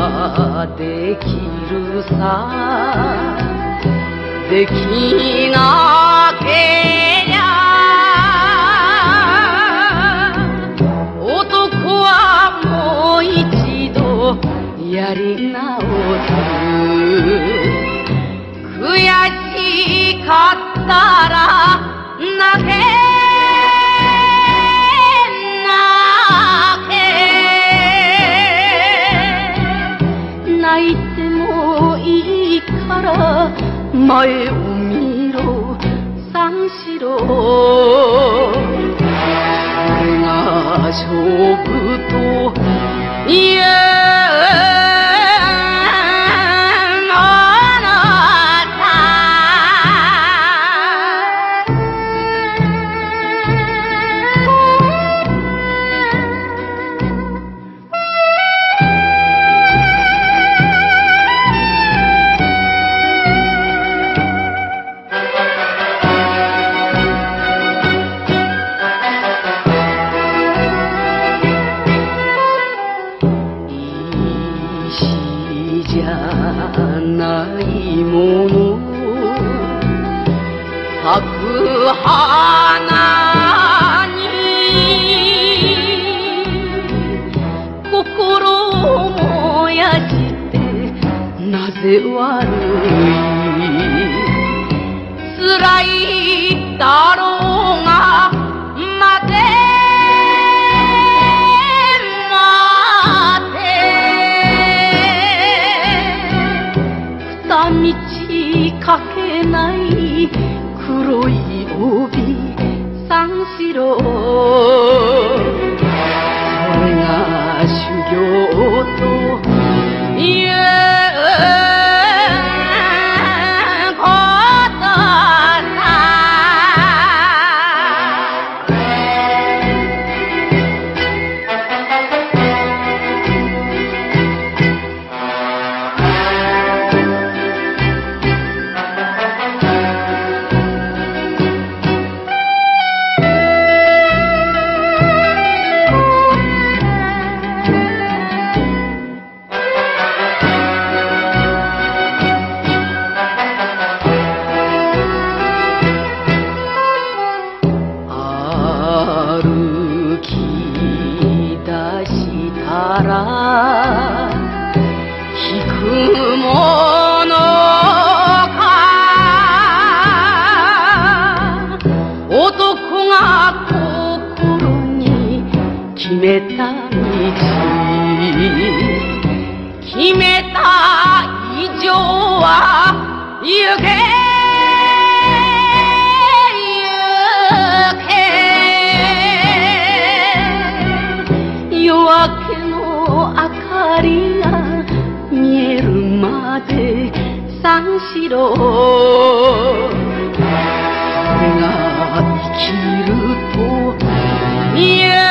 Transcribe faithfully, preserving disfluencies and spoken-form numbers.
はできるさ、できなけりゃ男はもう一度やり直す。悔しかったら泣け泣いてもいいから前を見ろ三四郎。これが勝負と言えじゃないもの咲く花に心を燃やしてなぜ悪い。辛いだろうが待て道かけない黒い帯三四郎。それが修行と言えことさ。歩き出したら引くものか。男が心に決めた道、決めた以上は行け夜明けの明かりが見えるまで三四郎。それが生きると言え